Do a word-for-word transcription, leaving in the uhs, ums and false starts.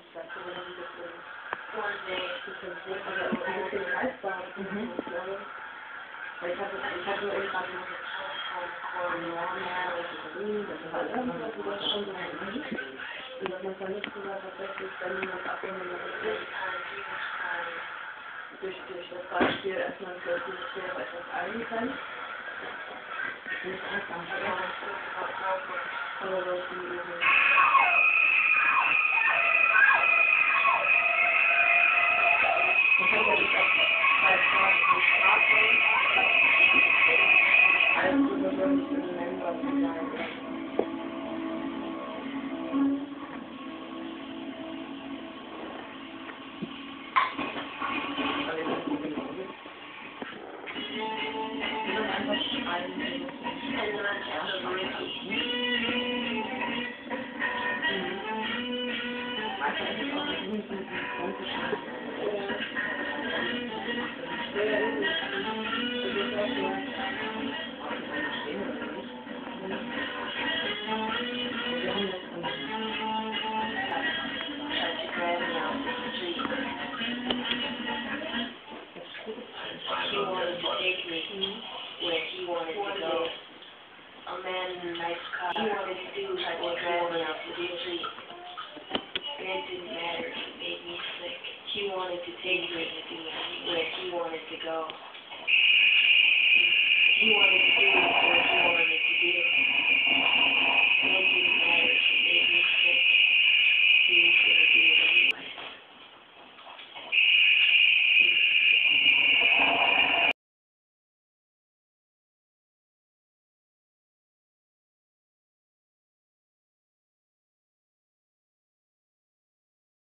das so ein bisschen vorsichtig, bisschen sehr, also ein bisschen greifbar, mhm. Weil ich hatte, ich hatte nur eben gerade noch von Norma, das war irgendwas, wo das schon so ein und dass man dann nicht sogar tatsächlich, wenn jemand abgenommen wird, durch, durch das Beispiel erstmal für dieses Tier auf etwas eingrenzt. Nicht einfach, ja. Aber so die eben. Man kann ja nicht auf zwei Fragen von Sprache als ungewöhnlich benennen, was sie sagen. He wanted to take me where he wanted to go. He wanted